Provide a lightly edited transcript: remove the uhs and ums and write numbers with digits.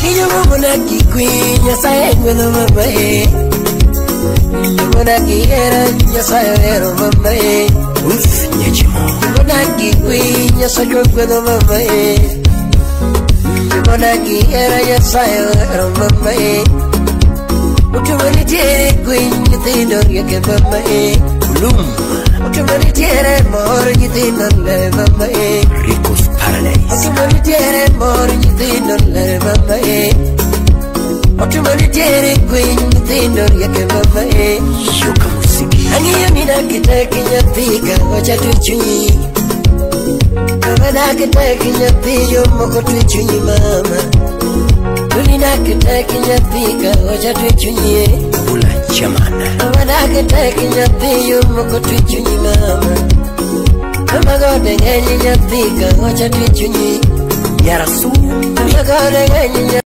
Angiyo monaki queen Nyasaye gwedho mamae Monaki era Nyasaye ero mamae Nyachimo Monaki queen Nyasaye gwedho mamae Monaki era Nyasaye ero mamae Utumani tiere queen Nyithindo rieke mamae Bloom Utumani tiere mor Nyithindo le mamae Rico's Paradise Utumani tiere mor Nyithindo le mamae Utumani tiere queen Nyithindo rieke mamae Yoka musiki Angiyo ninakitaki nyathika wacha tuchunyi Ninakitaki nyathi yomoko tuchunyi mama Ninakitaki nyathika wacha tuchunyi Bula chamana Ninakitaki nyathi yomoko tuchunyi mama Mama gode ngenyi nyathika wacha tuchunyi Yarasu Mama gode ngenyi